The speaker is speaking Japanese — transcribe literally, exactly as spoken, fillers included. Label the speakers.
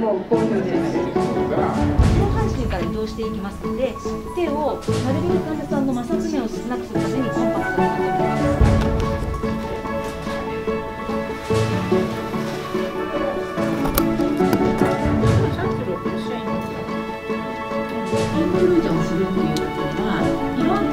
Speaker 1: も好評です。
Speaker 2: 上半身から移動していきますので、手をなるべく患者さんの摩擦面を少なくするためにコンパクトにまとめます。
Speaker 3: インフルージョンするっていう時にはいろん